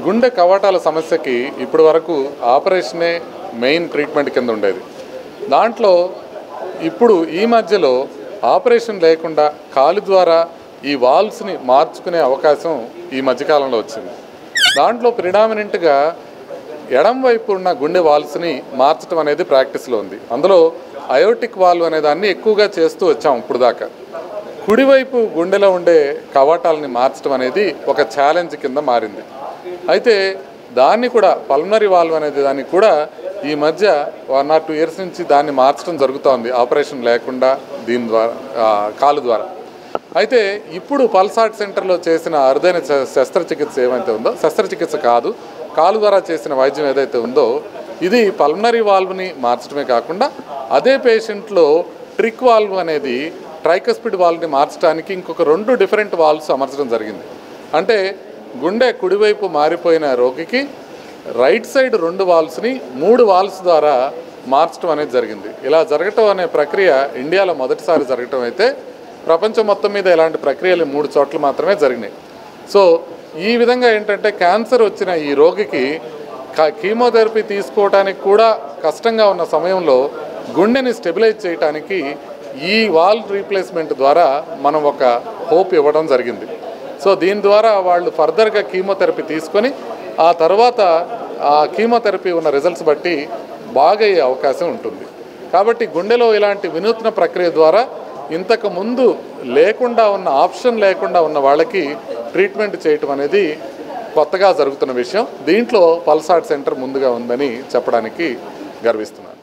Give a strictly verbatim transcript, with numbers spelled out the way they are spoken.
గుండె కవాటాల సమస్యకి ఇప్పటి వరకు ఆపరేషనే మెయిన్ ట్రీట్మెంట్ కింద ఉండేది. దాంట్లో ఇప్పుడు ఈ మధ్యలో ఆపరేషన్ లేకుండా కాలు ద్వారా ఈ వాల్వ్స్ని మార్చుకునే అవకాశం ఈ మధ్యకాలంలో వచ్చింది. దాంట్లో ప్రిడామినెంట్గా ఎడం వైపు ఉన్న గుండె వాల్వ్స్ని మార్చడం అనేది ప్రాక్టీస్లో ఉంది. అందులో అయోటిక్ వాల్వ్ అనే దాన్ని ఎక్కువగా చేస్తూ వచ్చాం ఇప్పుడు దాకా. కుడివైపు గుండెలో ఉండే కవాటాలని మార్చడం అనేది ఒక ఛాలెంజ్ కింద మారింది. అయితే దాన్ని కూడా పల్మనరీ వాల్వ్ అనేది దాన్ని కూడా ఈ మధ్య వన్ ఆర్ టూ ఇయర్స్ నుంచి దాన్ని మార్చడం జరుగుతోంది ఆపరేషన్ లేకుండా దీని ద్వారా కాలు ద్వారా. అయితే ఇప్పుడు పల్సాట్ సెంటర్లో చేసిన అరుదైన శస్త్రచికిత్స ఏమైతే ఉందో, శస్త్రచికిత్స కాదు, కాలు ద్వారా చేసిన వైద్యం ఏదైతే ఉందో ఇది పల్మనరీ వాల్వ్ని మార్చడమే కాకుండా అదే పేషెంట్లో ట్రిక్ వాల్వ్ అనేది ట్రైకస్పిడ్ వాల్వ్ని మార్చడానికి ఇంకొక రెండు డిఫరెంట్ వాల్వ్స్ అమర్చడం జరిగింది. అంటే గుండె కుడివైపు మారిపోయిన రోగికి రైట్ సైడ్ రెండు వాల్వ్స్ని మూడు వాల్వ్స్ ద్వారా మార్చడం అనేది జరిగింది. ఇలా జరగటం అనే ప్రక్రియ ఇండియాలో మొదటిసారి జరగటం అయితే ప్రపంచం మొత్తం మీద ఇలాంటి ప్రక్రియలు మూడు చోట్ల మాత్రమే జరిగినాయి. సో ఈ విధంగా ఏంటంటే క్యాన్సర్ వచ్చిన ఈ రోగికి కీమోథెరపీ తీసుకోవడానికి కూడా కష్టంగా ఉన్న సమయంలో గుండెని స్టెబిలైజ్ చేయడానికి ఈ వాల్వ్ రీప్లేస్మెంట్ ద్వారా మనం ఒక హోప్ ఇవ్వడం జరిగింది. సో దీని ద్వారా వాళ్ళు ఫర్దర్గా కీమోథెరపీ తీసుకొని ఆ తర్వాత ఆ కీమోథెరపీ ఉన్న రిజల్ట్స్ బట్టి బాగయ్యే అవకాశం ఉంటుంది. కాబట్టి గుండెలో ఇలాంటి వినూత్న ప్రక్రియ ద్వారా ఇంతకు ముందు లేకుండా ఉన్న ఆప్షన్ లేకుండా ఉన్న వాళ్ళకి ట్రీట్మెంట్ చేయటం అనేది కొత్తగా జరుగుతున్న విషయం. దీంట్లో పల్సాట్ సెంటర్ ముందుగా ఉందని చెప్పడానికి గర్విస్తున్నాను.